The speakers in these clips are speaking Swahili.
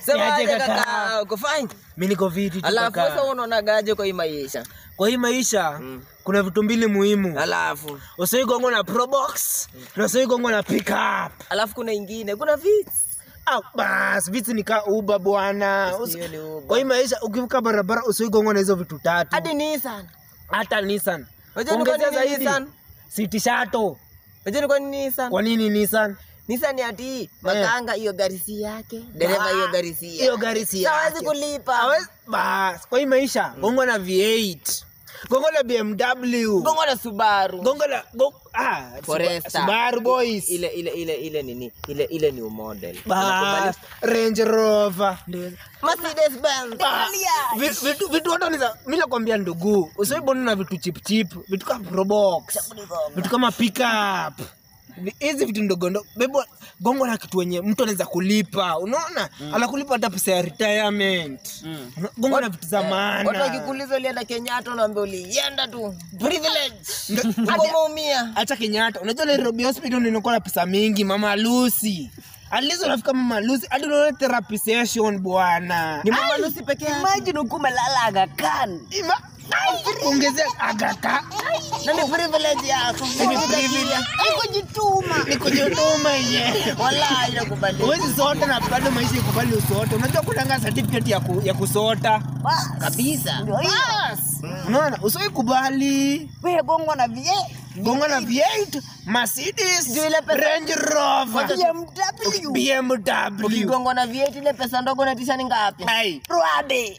Sema aje kaka, uko fine? Mimi niko viti tu kaka. Alafu sasa unaonagaje kwa hii maisha? Kwa hii maisha kuna vitu mbili muhimu. Alafu usiwe gongo na Probox, na usiwe gongo na pickup. Alafu kuna ingine, kuna Vitz. Bas, Vitz ni ka Uber bwana. Kwa hii maisha ukivuka barabara usiwe gongo na hizo vitu tatu. Hadi Nissan. Hata Nissan. Ongeza zaidi Nissan. City Shuttle. Unajua kwa nini Nissan? Kwa nini Nissan? Nissan ati makanga hiyo gari si yake, dereva hiyo gari si yake. Hiyo gari si yake. Hawezi kulipa. Bas, kwa hii maisha gongo na V8. Gongo la BMW. Gongo la Subaru. Gongo la Forester. Subaru boys. Ile nini? Ile new model. Range Rover. Mercedes Benz. Vitu watu waniza mimi nakwambia ndugu, usiwe na vitu cheap, vitu kama Probox. Vitu kama pickup. Hizi vitu ndogo ndogo. Bebo gongo la kitu wenye mtu anaweza kulipa. Unaona? Anakulipa hata pesa ya retirement. Gongo na vitu za maana. Watu wakikuuliza ulienda Kenyatta unaambia ulienda tu. Privilege. Umeumia. Acha Kenyatta. Unajua Nairobi hospital ninakuwa na pesa mingi, Mama Lucy. Alizo unafika Mama Lucy, hadi unaona therapy session bwana. Ni Mama Lucy pekee yake. Imagine umelala Aga Khan. Ongezea Aga Khan. Na ni privilege yako. Ni privilege. Nikujituma yenyewe. Wallahi nakubali. Wewe sota na bado maisha ikubali usote. Unajua kutanga certificate ya kusota. Kabisa. Bas. Unaona, usiwe kubali. Wewe gongo na V8. Gongo na V8, Mercedes, Range Rover, BMW. Ukigongo na V8 ile pesa ndogo natisha ni ngapi? Ruabe.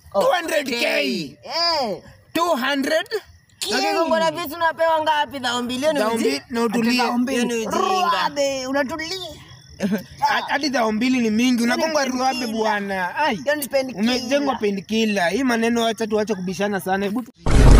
200k. 200. Ukigongo na V8 unapewa ngapi? Dhao bilioni na utulie. Ruabe, unatulia. Hadi dhao mbili ni mingi. Unagonga Ruabe bwana. Umejengwa pendikila. Hii maneno acha tuache kubishana sana. Hebu